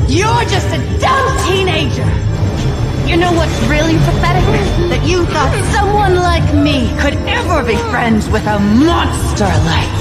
You're just a dumb teenager! You know what's really pathetic? That you thought someone like me could ever be friends with a monster like